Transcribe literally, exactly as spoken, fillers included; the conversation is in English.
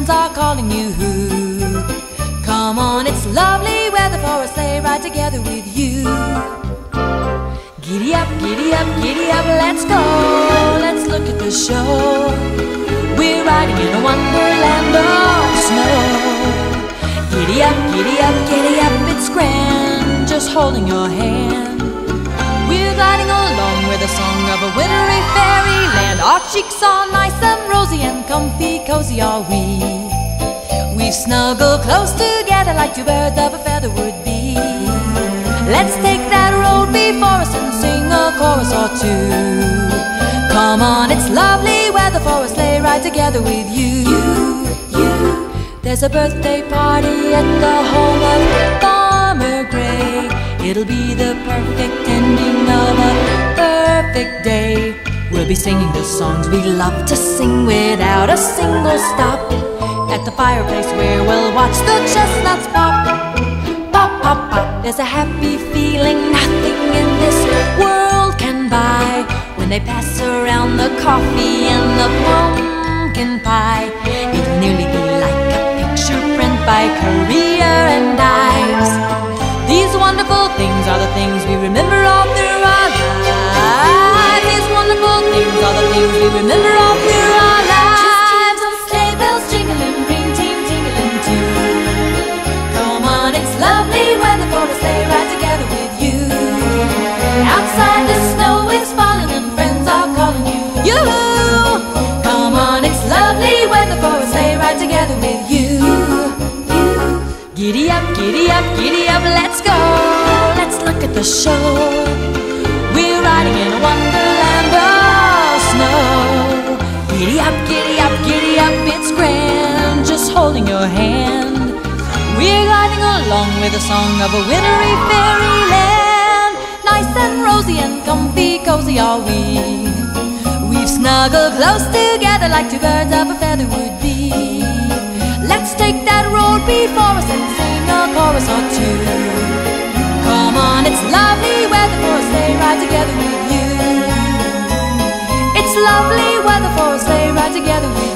friends are calling you. Come on, it's lovely weather for a sleigh ride together with you. Giddy up, giddy up, giddy up, let's go. Let's look at the show. We're riding in a wonderland of snow. Giddy up, giddy up, giddy up, it's grand, just holding your hand. We're gliding along with the song of a wintry fairyland. Our cheeks are nice and rosy and comfy, cozy are we. We've snuggled close together like two birds of a feather would be. Let's take that road before us and sing a chorus or two. Come on, it's lovely weather for a sleigh ride together with you. You, you. There's a birthday party at the home of Farmer Gray. It'll be the perfect ending of a perfect day. We'll be singing the songs we love to sing without a single stop. At the fireplace where we'll watch the chestnuts pop. Pop, pop, pop. There's a happy feeling nothing in this world can buy when they pass around the coffee and the pumpkin pie. It'll nearly be like a picture print by Currier and Ives. These wonderful things are the things we remember all through our lives. These wonderful things are the things we remember all through our lives. Just hear those sleigh bells jingling, ring ting tingling too. Come on, it's lovely weather for a sleigh ride together with you. Outside the snow is falling and friends are calling you. Yoo-hoo! Come on, it's lovely weather for a sleigh ride together with you. Giddy up, giddy up, giddy up, let's go. Let's look at the show. We're riding in a wonderland of snow. Giddy up, giddy up, giddy up, it's grand, just holding your hand. We're gliding along with the song of a wintry fairyland. Nice and rosy and comfy, cozy are we. We've snuggled close together like two birds of a feather would be. Let's take that road before us and sing a chorus or two. Come on, it's lovely weather for a sleigh ride together with you. It's lovely weather for a sleigh ride together with you.